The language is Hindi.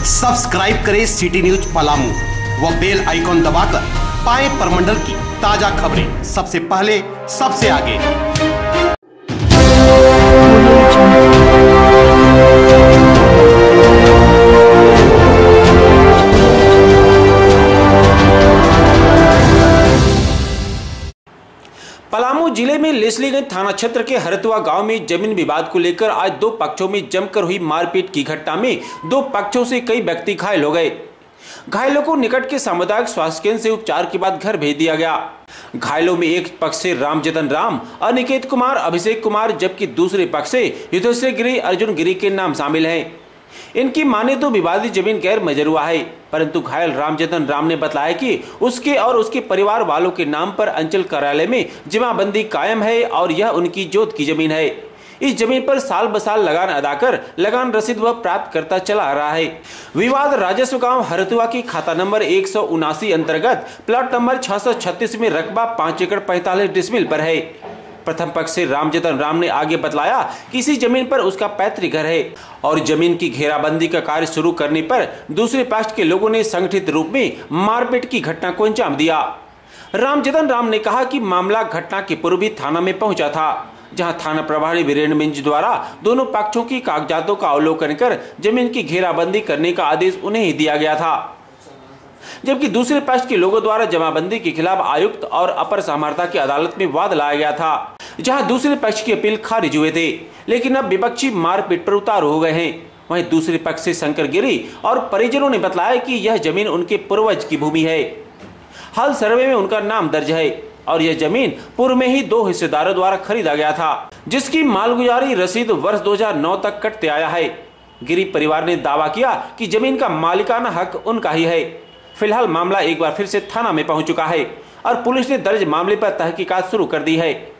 सब्सक्राइब करें सिटी न्यूज पलामू व बेल आइकॉन दबाकर पाएं प्रमंडल की ताजा खबरें सबसे पहले सबसे आगे। पलामू जिले में लेस्लीगंज थाना क्षेत्र के हरतुआ गांव में जमीन विवाद को लेकर आज दो पक्षों में जमकर हुई मारपीट की घटना में दो पक्षों से कई व्यक्ति घायल हो गए। घायलों को निकट के सामुदायिक स्वास्थ्य केंद्र से उपचार के बाद घर भेज दिया गया। घायलों में एक पक्ष से रामजतन राम, अनिकेत कुमार, अभिषेक कुमार, जबकि दूसरे पक्ष से युद्धेश्वर गिरी, अर्जुन गिरी के नाम शामिल हैं। इनकी माने तो विवादित जमीन गैर मजरूआ है, परंतु घायल रामजतन राम ने बताया कि उसके और उसके परिवार वालों के नाम पर अंचल कार्यालय में जमाबंदी कायम है और यह उनकी जोत की जमीन है। इस जमीन पर साल बसाल लगान अदा कर लगान रसीद वह प्राप्त करता चला आ रहा है। विवाद राजस्व गांव हरतुआ की खाता नंबर 179 अंतर्गत प्लॉट नंबर 636 में रकबा 5 एकड़ 45 डिसमिल पर है। प्रथम पक्ष से रामजतन राम ने आगे बतलाया कि इसी जमीन पर उसका पैतृक घर है और जमीन की घेराबंदी का कार्य शुरू करने पर दूसरे पक्ष के लोगों ने संगठित रूप में मारपीट की घटना को अंजाम दिया। रामजतन राम ने कहा कि मामला घटना के पूर्व ही थाना में पहुंचा था, जहां थाना प्रभारी वीरेंद्र मिंज द्वारा दोनों पक्षों की कागजातों का अवलोकन कर जमीन की घेराबंदी करने का आदेश उन्हें ही दिया गया था, जबकि दूसरे पक्ष के लोगों द्वारा जमाबंदी के खिलाफ आयुक्त और अपर समाहर्ता की अदालत में वाद लाया गया था, जहां दूसरे पक्ष की अपील खारिज हुए थे, लेकिन अब विपक्षी मारपीट पर उतारू हो गए हैं। वहीं दूसरे पक्ष से शंकर गिरी और परिजनों ने बताया कि यह जमीन उनके पूर्वज की भूमि है। हाल सर्वे में उनका नाम दर्ज है और यह जमीन पूर्व में ही दो हिस्सेदारों द्वारा खरीदा गया था, जिसकी मालगुजारी रसीद वर्ष 2009 तक कटते आया है। गिरी परिवार ने दावा किया कि जमीन का मालिकाना हक उनका ही है। फिलहाल मामला एक बार फिर से थाना में पहुंच चुका है और पुलिस ने दर्ज मामले पर तहकीकात शुरू कर दी है।